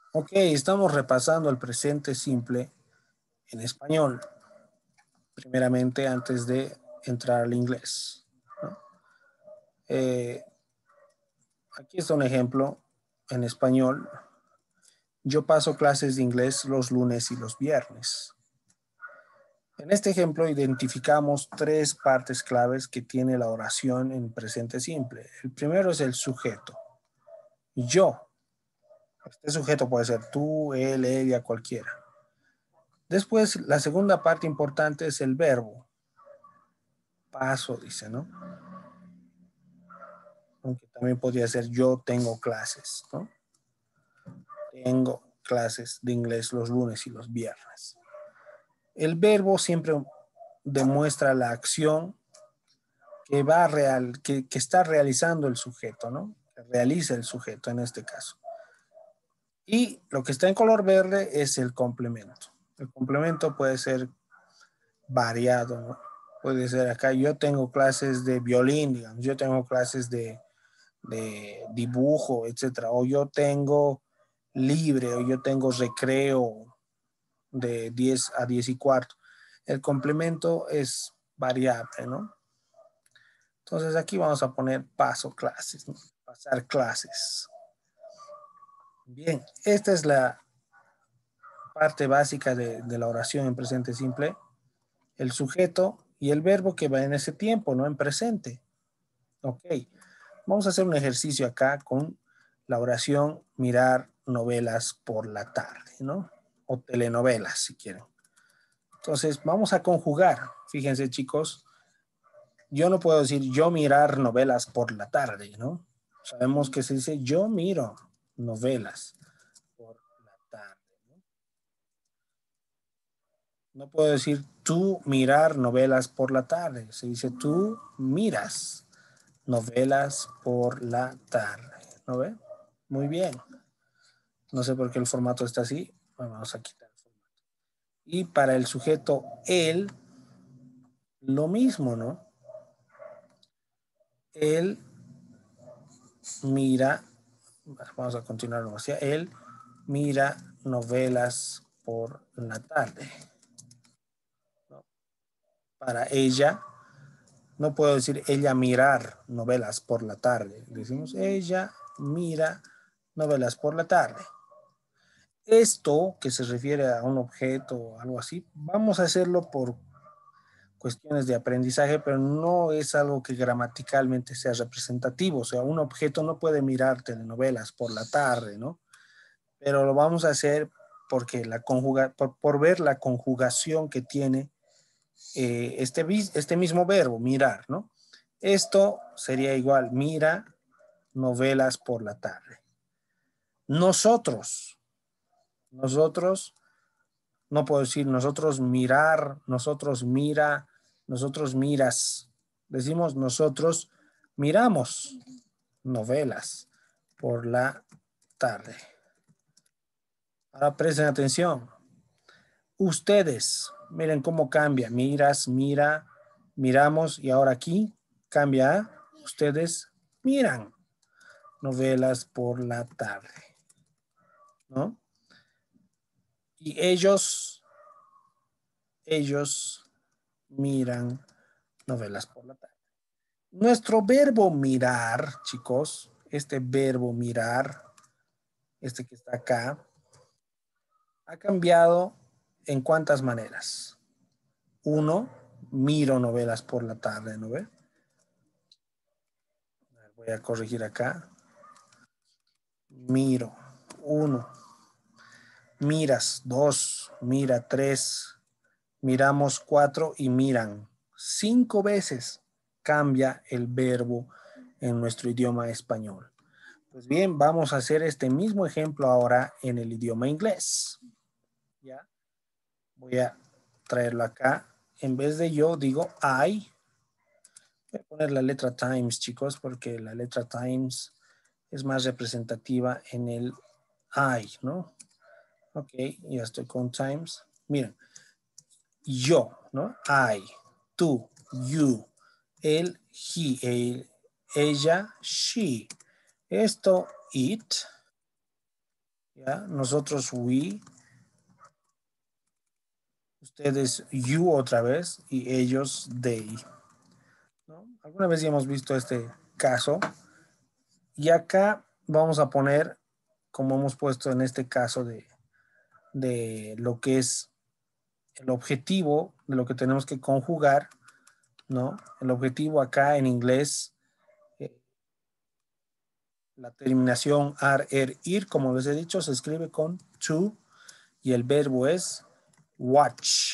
Ok, estamos repasando el presente simple en español, primeramente antes de entrar al inglés, ¿no? Eh, Aquí está un ejemplo en español. Yo paso clases de inglés los lunes y los viernes. En este ejemplo identificamos tres partes claves que tiene la oración en presente simple. El primero es el sujeto. Yo. Este sujeto puede ser tú, él, ella, cualquiera. Después, la segunda parte importante es el verbo. Paso, dice, ¿no? Aunque también podría ser yo tengo clases, ¿no? Tengo clases de inglés los lunes y los viernes. El verbo siempre demuestra la acción que está realizando el sujeto, ¿no? Que realiza el sujeto en este caso. Y lo que está en color verde es el complemento. El complemento puede ser variado, ¿no? Puede ser acá, yo tengo clases de violín, digamos, yo tengo clases de dibujo, etcétera, o yo tengo libre, o yo tengo recreo de 10 a 10 y cuarto. El complemento es variable, ¿no? Entonces aquí vamos a poner paso clases, ¿no? Pasar clases. Bien, esta es la parte básica de la oración en presente simple, el sujeto y el verbo que va en ese tiempo, ¿no? En presente. Ok, vamos a hacer un ejercicio acá con la oración mirar novelas por la tarde, ¿no? O telenovelas, si quieren. Entonces, vamos a conjugar. Fíjense, chicos, yo no puedo decir yo mirar novelas por la tarde, ¿no? Sabemos que se dice yo miro novelas por la tarde, ¿no? No puedo decir tú mirar novelas por la tarde. Se dice tú miras novelas por la tarde. ¿No ve? Muy bien. No sé por qué el formato está así. Bueno, vamos a quitar el formato. Y para el sujeto él, lo mismo, ¿no? Él mira, vamos a continuar hacia él, mira novelas por la tarde, ¿no? Para ella, no puedo decir ella mirar novelas por la tarde. Decimos ella mira novelas por la tarde. Esto que se refiere a un objeto o algo así, vamos a hacerlo por cuestiones de aprendizaje, pero no es algo que gramaticalmente sea representativo. O sea, un objeto no puede mirar telenovelas por la tarde, ¿no? Pero lo vamos a hacer porque por ver la conjugación que tiene este mismo verbo, mirar, ¿no? Esto sería igual, mira novelas por la tarde. Nosotros, no puedo decir nosotros mirar, nosotros mira, nosotros miras. Decimos nosotros miramos novelas por la tarde. Ahora presten atención. Ustedes, miren cómo cambia. Miras, mira, miramos y ahora aquí cambia a ustedes miran novelas por la tarde, ¿no? Y ellos miran novelas por la tarde. Nuestro verbo mirar, chicos, este verbo mirar, este que está acá, ha cambiado en cuántas maneras. Uno, miro novelas por la tarde, ¿no ve? Voy a corregir acá. Miro, uno. Miras, dos. Mira, tres. Miramos, cuatro. Y miran. 5 veces cambia el verbo en nuestro idioma español. Pues bien, vamos a hacer este mismo ejemplo ahora en el idioma inglés. ¿Ya? Voy a traerlo acá. En vez de yo, digo I. Voy a poner la letra Times, chicos, porque la letra Times es más representativa en el I, ¿no? Ok, ya estoy con Times. Miren, yo, ¿no? I, tú, you, él, he, ella, she. Esto, it, ¿ya? Nosotros we, ustedes you otra vez y ellos they, ¿no? Alguna vez ya hemos visto este caso y acá vamos a poner, como hemos puesto en este caso de lo que es el objetivo de lo que tenemos que conjugar, ¿no? El objetivo acá en inglés, la terminación ar, er, ir, como les he dicho, se escribe con to y el verbo es watch,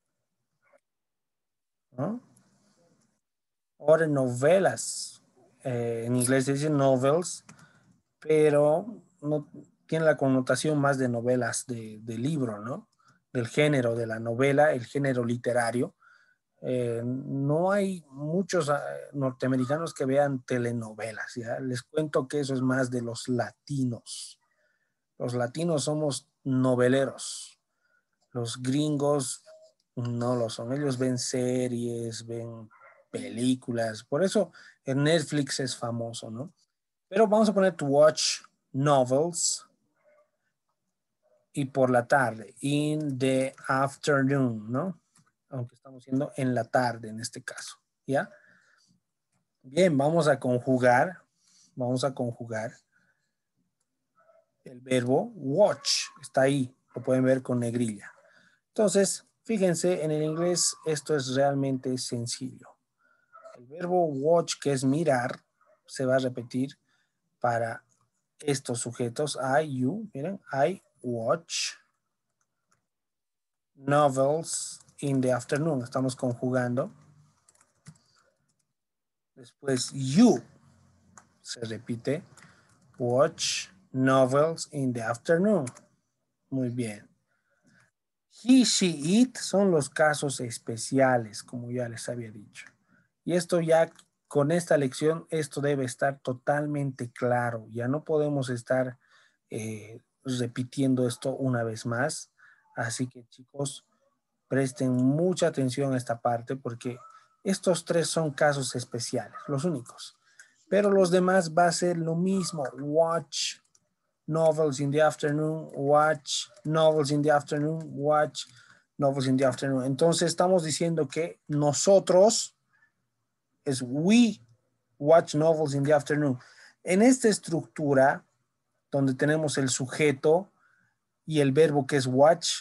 ¿no? Ahora novelas, en inglés se dice novels, pero no tiene la connotación más de novelas de libro, ¿no? Del género de la novela, el género literario. No hay muchos norteamericanos que vean telenovelas, ¿ya? Les cuento que eso es más de los latinos. Los latinos somos noveleros. Los gringos no lo son. Ellos ven series, ven películas. Por eso en Netflix es famoso, ¿no? Pero vamos a poner to watch novels y por la tarde, in the afternoon, ¿no? Aunque estamos siendo en la tarde en este caso, ¿ya? Bien, vamos a conjugar el verbo watch, está ahí, lo pueden ver con negrilla. Entonces, fíjense, en el inglés esto es realmente sencillo. El verbo watch, que es mirar, se va a repetir para estos sujetos, I, you, miren, I watch novels in the afternoon, estamos conjugando. Después, you, se repite, watch novels in the afternoon. Muy bien. He, she, it son los casos especiales, como ya les había dicho. Y esto ya, con esta lección, esto debe estar totalmente claro. Ya no podemos estar repitiendo esto una vez más. Así que, chicos, presten mucha atención a esta parte porque estos tres son casos especiales, los únicos. Pero los demás va a ser lo mismo. Watch novels in the afternoon, watch novels in the afternoon, watch novels in the afternoon. Entonces estamos diciendo que nosotros es we watch novels in the afternoon. En esta estructura, donde tenemos el sujeto y el verbo que es watch,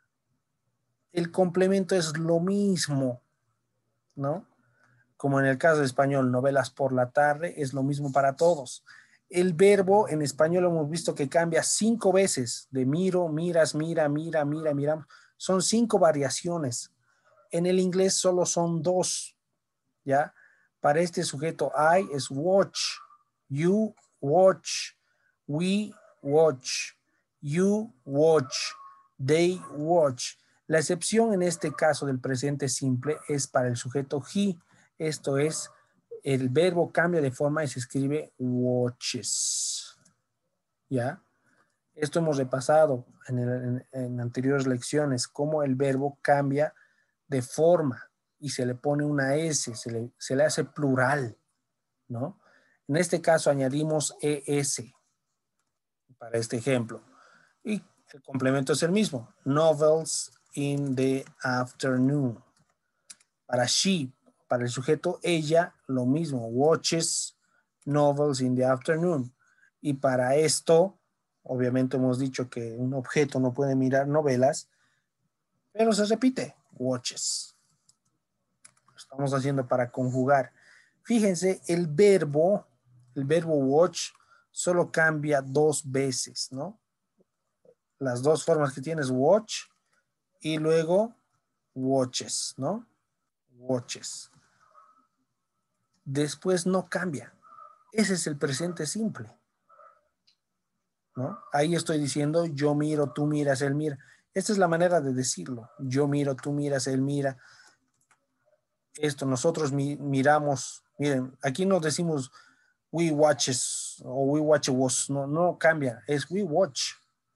el complemento es lo mismo, ¿no? Como en el caso de español, novelas por la tarde, es lo mismo para todos. El verbo en español hemos visto que cambia 5 veces, de miro, miras, mira, mira, mira, miramos. Son 5 variaciones. En el inglés solo son 2, ¿ya? Para este sujeto I es watch, you watch, we watch, you watch, they watch. La excepción en este caso del presente simple es para el sujeto he. Esto es, el verbo cambia de forma y se escribe watches. ¿Ya? Esto hemos repasado en anteriores lecciones, cómo el verbo cambia de forma y se le pone una S, se le hace plural, ¿no? En este caso añadimos ES para este ejemplo. Y el complemento es el mismo, novels in the afternoon. Para she, para el sujeto ella, lo mismo, watches novels in the afternoon. Y para esto, obviamente hemos dicho que un objeto no puede mirar novelas, pero se repite, watches. Lo estamos haciendo para conjugar. Fíjense, el verbo watch solo cambia 2 veces, ¿no? Las 2 formas que tienes, watch y luego watches, ¿no? Watches. Después no cambia. Ese es el presente simple, ¿no? Ahí estoy diciendo yo miro, tú miras, él mira. Esta es la manera de decirlo. Yo miro, tú miras, él mira. Esto, nosotros miramos. Miren, aquí no decimos we watches o we watch was. No, no cambia. Es we watch.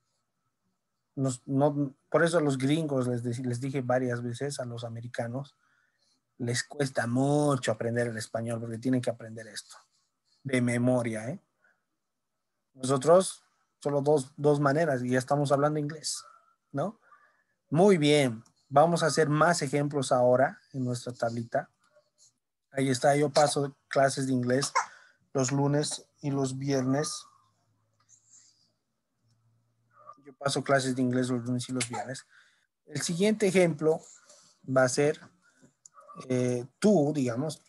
No, por eso a los gringos les dije varias veces, a los americanos, les cuesta mucho aprender el español porque tienen que aprender esto de memoria, ¿eh? Nosotros Solo dos maneras y ya estamos hablando inglés, ¿no? Muy bien. Vamos a hacer más ejemplos ahora en nuestra tablita. Ahí está, yo paso clases de inglés los lunes y los viernes. Yo paso clases de inglés los lunes y los viernes. El siguiente ejemplo va a ser tú, digamos,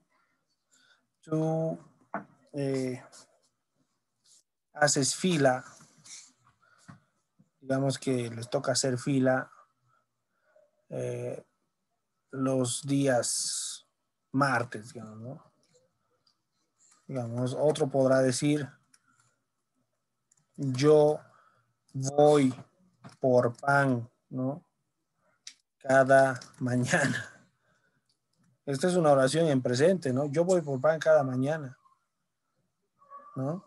tú eh, haces fila, digamos que les toca hacer fila eh, los días martes, digamos, ¿no? Digamos, otro podrá decir, yo voy por pan, ¿no? Cada mañana. Esta es una oración en presente, ¿no? Yo voy por pan cada mañana, ¿no?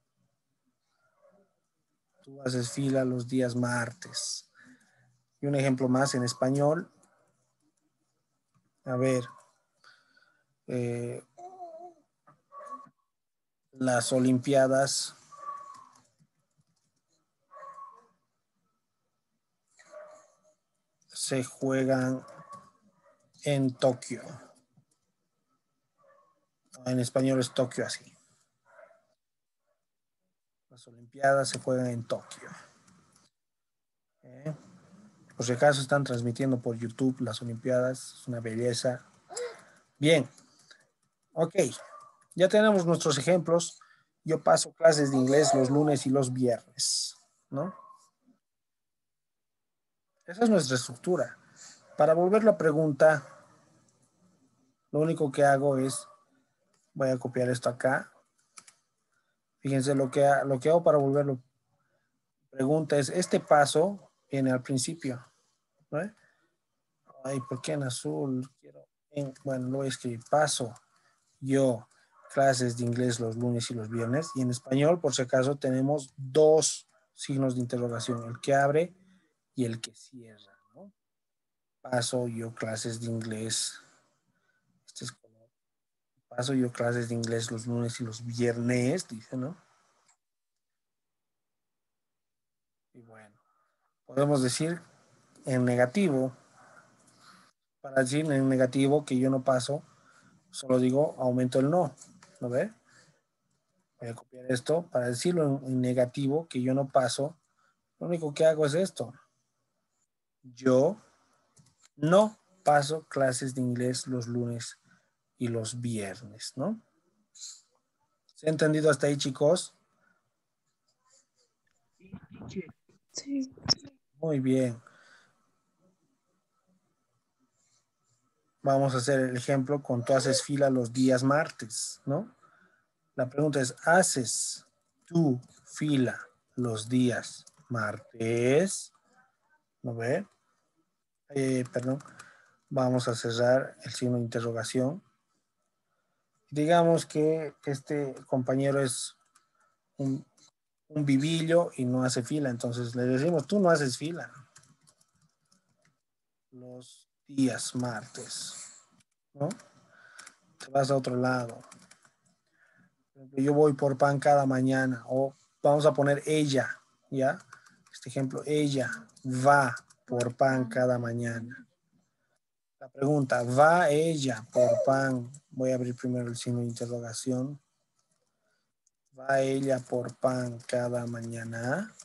Tú haces fila los días martes. Y un ejemplo más en español. A ver, eh, las Olimpiadas se juegan en Tokio. En español es Tokio así. Las Olimpiadas se juegan en Tokio. Por si acaso están transmitiendo por YouTube las Olimpiadas. Es una belleza. Bien. Ok. Ya tenemos nuestros ejemplos. Yo paso clases de inglés los lunes y los viernes, ¿no? Esa es nuestra estructura. Para volver la pregunta, lo único que hago es, voy a copiar esto acá. Fíjense lo que hago para volverlo. Pregunta es, este paso viene al principio, ¿no? Ay, ¿por qué en azul? Bueno, lo voy a escribir. Paso yo clases de inglés los lunes y los viernes. Y en español, por si acaso, tenemos dos signos de interrogación, el que abre y el que cierra, ¿no? Paso yo clases de inglés. Este es como, paso yo clases de inglés los lunes y los viernes, dice, ¿no? Y bueno, podemos decir en negativo, para decir en negativo que yo no paso, solo digo aumento el no, ¿no ve? Voy a copiar esto para decirlo en negativo que yo no paso. Lo único que hago es esto. Yo no paso clases de inglés los lunes y los viernes, ¿no? ¿Se ha entendido hasta ahí, chicos? Sí. Muy bien. Vamos a hacer el ejemplo con tú haces fila los días martes, ¿no? La pregunta es, ¿haces tú fila los días martes? ¿No ve? Perdón. Vamos a cerrar el signo de interrogación. Digamos que este compañero es un, un vivillo y no hace fila, entonces le decimos, tú no haces fila los días martes, ¿no? Te vas a otro lado. Yo voy por pan cada mañana, o vamos a poner ella, ¿ya? Este ejemplo, ella va por pan cada mañana. La pregunta, ¿va ella por pan? Voy a abrir primero el signo de interrogación. ¿Va ella por pan cada mañana?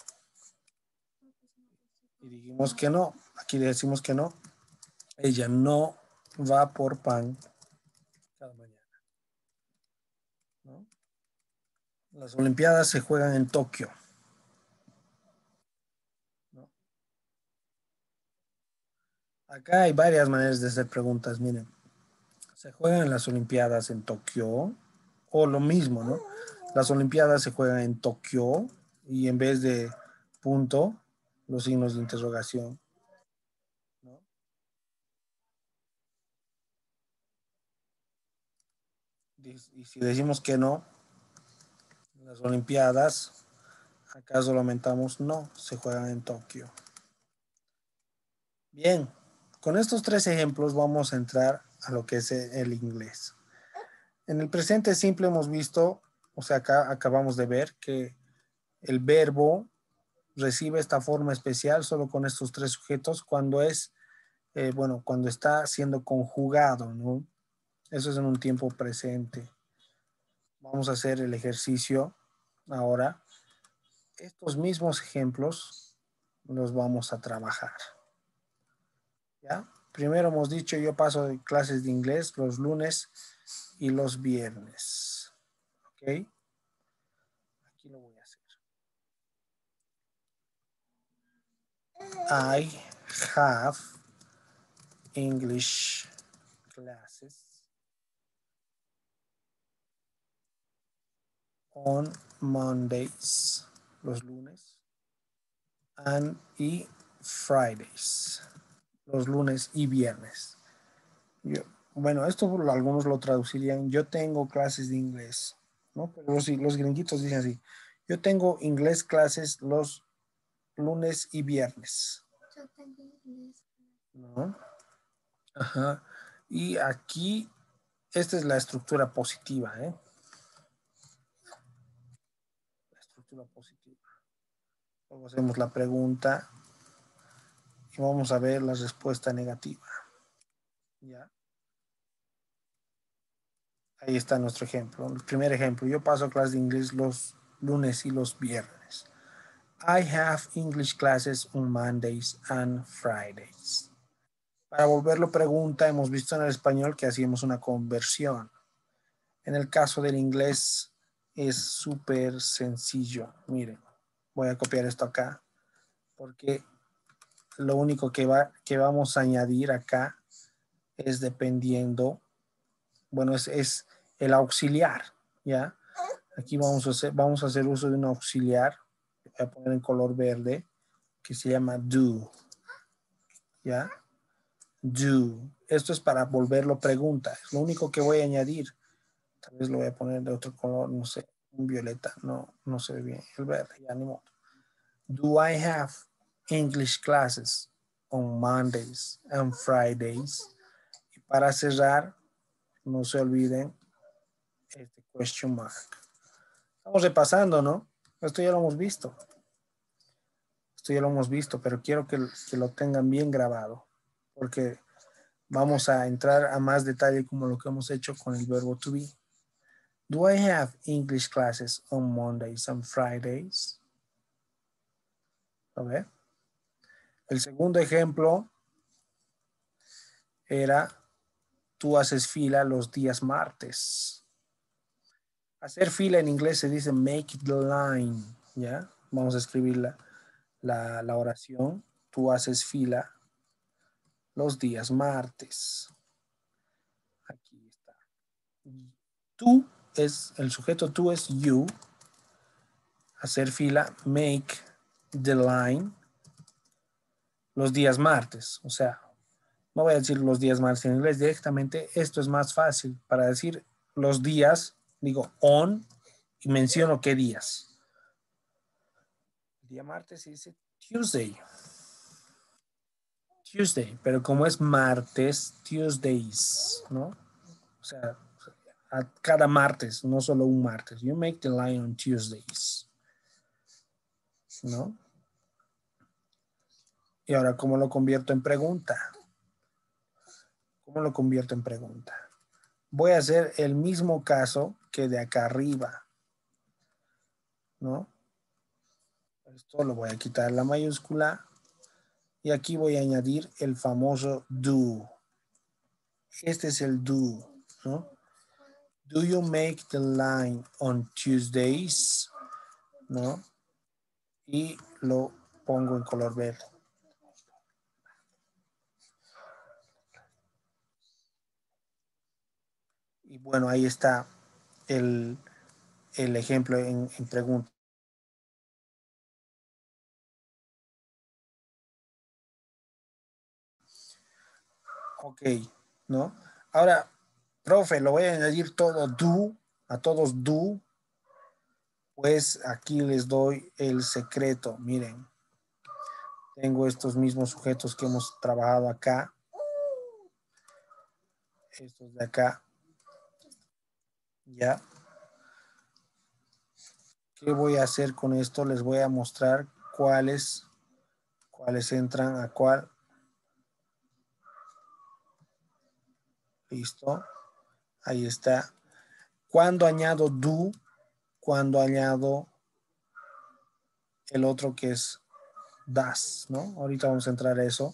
Y dijimos que no. Aquí decimos que no. Ella no va por pan cada mañana, ¿no? Las Olimpiadas se juegan en Tokio, ¿no? Acá hay varias maneras de hacer preguntas. Miren, se juegan las Olimpiadas en Tokio, o lo mismo, ¿no? Las Olimpiadas se juegan en Tokio y en vez de punto, los signos de interrogación, ¿no? Y si decimos que no, las Olimpiadas, ¿acaso lo aumentamos? No, se juegan en Tokio. Bien, con estos tres ejemplos vamos a entrar a lo que es el inglés. En el presente simple hemos visto, o sea, acá acabamos de ver que El verbo recibe esta forma especial solo con estos tres sujetos cuando es, bueno, cuando está siendo conjugado, ¿no? Eso es en un tiempo presente. Vamos a hacer el ejercicio ahora. Estos mismos ejemplos los vamos a trabajar. ¿Ya? Primero hemos dicho, yo paso de clases de inglés los lunes y los viernes. ¿Ok? Aquí lo voy a hacer. I have English classes on Mondays, los lunes, y Fridays, los lunes y viernes. Bueno, esto algunos lo traducirían, yo tengo clases de inglés, ¿no? Pero los gringuitos dicen así, yo tengo inglés clases los lunes y viernes. Yo tengo inglés. ¿No? Ajá. Y aquí, esta es la estructura positiva, ¿eh? La estructura positiva. Luego hacemos la pregunta y vamos a ver la respuesta negativa. ¿Ya? Ahí está nuestro ejemplo. El primer ejemplo, yo paso clases de inglés los lunes y los viernes. I have English classes on Mondays and Fridays. Para volverlo pregunta, hemos visto en el español que hacíamos una conversión. En el caso del inglés es súper sencillo. Miren, voy a copiar esto acá porque lo único que vamos a añadir acá es dependiendo, bueno, es el auxiliar, ¿ya? Aquí vamos a hacer uso de un auxiliar, voy a poner en color verde, que se llama do, ¿ya? Do. Esto es para volverlo pregunta, es lo único que voy a añadir. Tal vez lo voy a poner de otro color, no sé, un violeta, no se ve bien, el verde, ya ni modo. Do I have English classes on Mondays and Fridays? Y para cerrar, no se olviden este question mark. Estamos repasando, ¿no? Esto ya lo hemos visto. Esto ya lo hemos visto, pero quiero que lo tengan bien grabado, porque vamos a entrar a más detalle como lo que hemos hecho con el verbo to be. Do I have English classes on Mondays and Fridays? A ver. El segundo ejemplo era, tú haces fila los días martes. Hacer fila en inglés se dice make the line, ¿ya? Vamos a escribir la oración. Tú haces fila los días martes. Aquí está. Tú es, el sujeto tú es you. Hacer fila, make the line los días martes. O sea, no voy a decir los días martes en inglés directamente. Esto es más fácil. Para decir los días, digo on y menciono qué días. El día martes se dice Tuesday. Tuesday, pero como es martes, Tuesdays, ¿no? O sea, a cada martes, no solo un martes. You make the line on Tuesdays, ¿no? Y ahora, ¿cómo lo convierto en pregunta? ¿Cómo lo convierto en pregunta? Voy a hacer el mismo caso que de acá arriba, ¿no? Esto lo voy a quitar la mayúscula y aquí voy a añadir el famoso do. Este es el do, ¿no? Do you make the line on Tuesdays? ¿No? Y lo pongo en color verde. Y bueno, ahí está el ejemplo en pregunta. Ok, ¿no? Ahora, profe, lo voy a añadir todo do, a todos do. Pues aquí les doy el secreto. Miren, tengo estos mismos sujetos que hemos trabajado acá. Estos de acá. Ya. ¿Qué voy a hacer con esto? Les voy a mostrar cuáles entran a cuál. Listo. Ahí está. Cuando añado do, cuando añado el otro que es das, ¿no? Ahorita vamos a entrar a eso.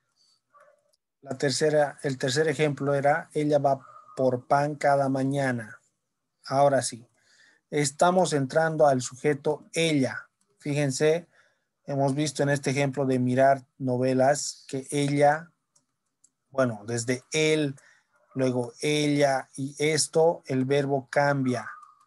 El tercer ejemplo era, ella va por pan cada mañana. Ahora sí, estamos entrando al sujeto ella. Fíjense, hemos visto en este ejemplo de mirar novelas que ella, bueno, desde él, luego ella y esto, el verbo cambia,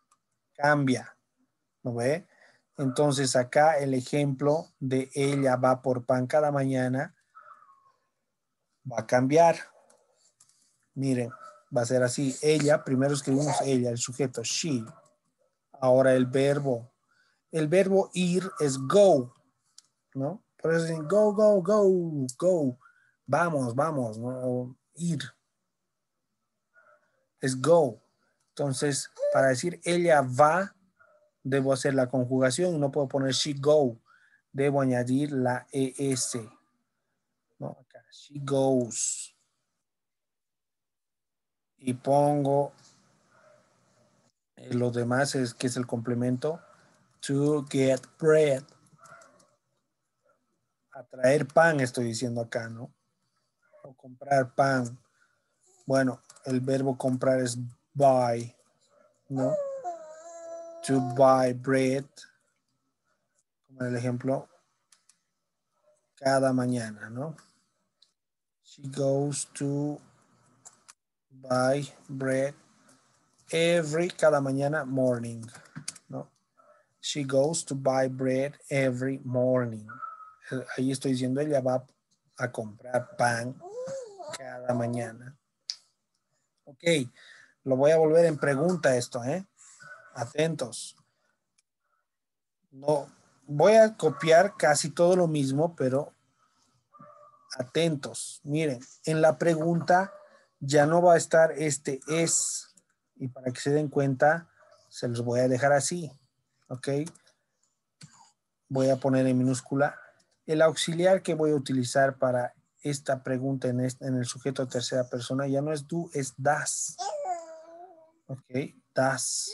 ¿no ve? Entonces acá el ejemplo de ella va por pan cada mañana va a cambiar. Miren, va a ser así. Ella, primero escribimos ella, el sujeto, she. Ahora el verbo. El verbo ir es go, ¿no? Por eso dicen go, go, go, go. Vamos, vamos, ¿no? Ir. Es go. Entonces, para decir ella va, debo hacer la conjugación y no puedo poner she go. Debo añadir la ES. ¿No? Acá, she goes. Y pongo lo demás, es que es el complemento. To get bread. A traer pan, estoy diciendo acá, ¿no? O comprar pan. Bueno, el verbo comprar es buy, ¿no? To buy bread, como en el ejemplo, cada mañana, ¿no? She goes to buy bread cada mañana, morning, ¿no? She goes to buy bread every morning. Ahí estoy diciendo, ella va a comprar pan cada mañana. Ok, lo voy a volver en pregunta esto, ¿eh? Atentos. No, voy a copiar casi todo lo mismo, pero atentos. Miren, en la pregunta ya no va a estar este es. Y para que se den cuenta, se los voy a dejar así. ¿Ok? Voy a poner en minúscula. El auxiliar que voy a utilizar para esta pregunta en el sujeto de tercera persona ya no es do, es das. ¿Ok? Das.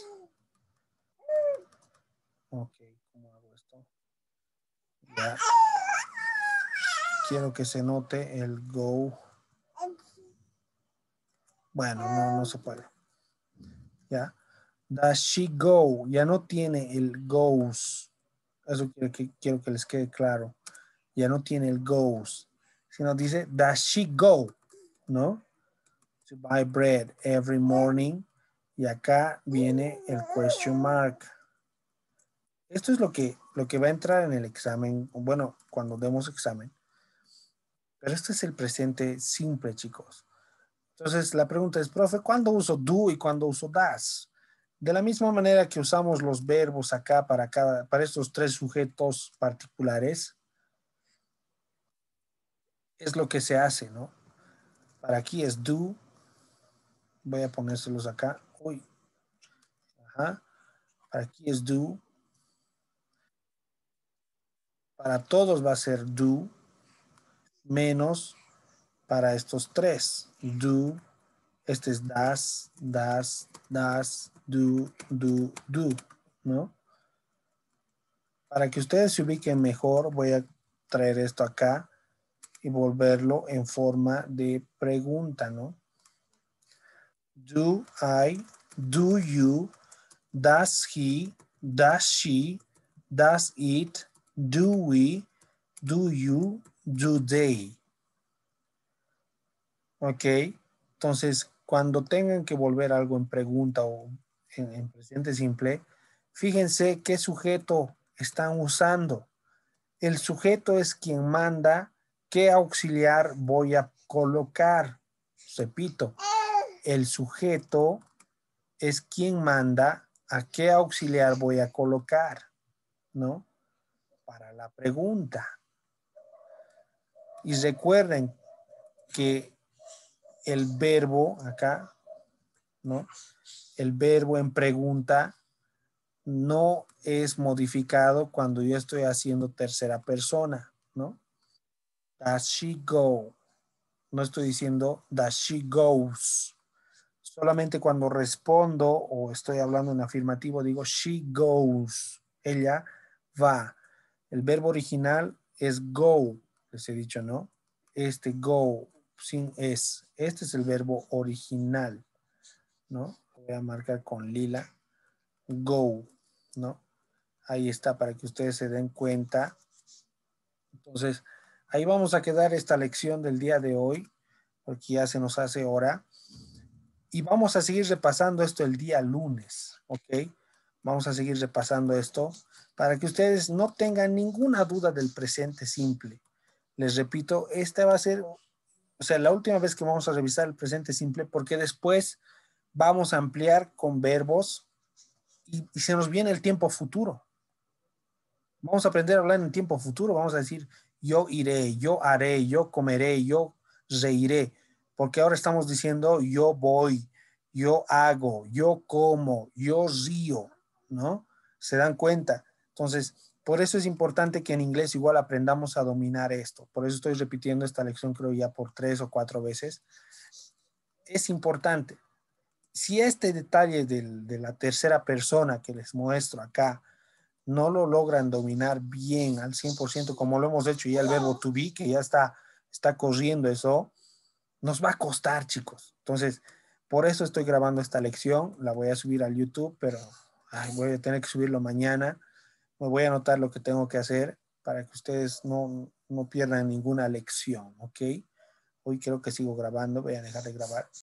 Ok, ¿cómo hago esto? Ya. Quiero que se note el go. Bueno, no se puede. ¿Ya? Does she go? Ya no tiene el goes. Eso quiero que les quede claro. Ya no tiene el goes. Sino dice, does she go? ¿No? To buy bread every morning. Y acá viene el question mark. Esto es lo que va a entrar en el examen. Bueno, cuando demos examen. Pero este es el presente simple, chicos. Entonces la pregunta es, profe, ¿cuándo uso do y cuándo uso das? De la misma manera que usamos los verbos acá para estos tres sujetos particulares, es lo que se hace, ¿no? Para aquí es do. Voy a ponérselos acá. Uy. Ajá. Para aquí es do. Para todos va a ser do, menos para estos tres. Do. Este es das, das, das, do, ¿no? Para que ustedes se ubiquen mejor, voy a traer esto acá y volverlo en forma de pregunta, ¿no? Do I, do you, does he, does she, does it, do we, do you, do they. ¿Ok? Entonces, cuando tengan que volver algo en pregunta o en presente simple, fíjense qué sujeto están usando. El sujeto es quien manda qué auxiliar voy a colocar. Repito, el sujeto es quien manda a qué auxiliar voy a colocar, ¿no? Para la pregunta. Y recuerden que el verbo acá, ¿no? El verbo en pregunta no es modificado cuando yo estoy haciendo tercera persona, ¿no? Does she go? No estoy diciendo does she goes. Solamente cuando respondo o estoy hablando en afirmativo digo she goes. Ella va. El verbo original es go. Les he dicho, ¿no? Este go sin es. Este es el verbo original, ¿no? Voy a marcar con lila. Go, ¿no? Ahí está para que ustedes se den cuenta. Entonces, ahí vamos a quedar esta lección del día de hoy, porque ya se nos hace hora. Y vamos a seguir repasando esto el día lunes, ¿ok? Vamos a seguir repasando esto para que ustedes no tengan ninguna duda del presente simple. Les repito, esta va a ser, o sea, la última vez que vamos a revisar el presente simple, porque después vamos a ampliar con verbos y se nos viene el tiempo futuro. Vamos a aprender a hablar en tiempo futuro. Vamos a decir, yo iré, yo haré, yo comeré, yo reiré. Porque ahora estamos diciendo, yo voy, yo hago, yo como, yo río, ¿no? ¿Se dan cuenta? Entonces, por eso es importante que en inglés igual aprendamos a dominar esto. Por eso estoy repitiendo esta lección, creo ya por 3 o 4 veces. Es importante. Si este detalle de la tercera persona que les muestro acá no lo logran dominar bien al 100% como lo hemos hecho ya el verbo to be, que ya está corriendo eso, nos va a costar, chicos. Entonces, por eso estoy grabando esta lección. La voy a subir al YouTube, pero voy a tener que subirlo mañana. Me voy a anotar lo que tengo que hacer para que ustedes no pierdan ninguna lección, ¿ok? Hoy creo que sigo grabando. Voy a dejar de grabar.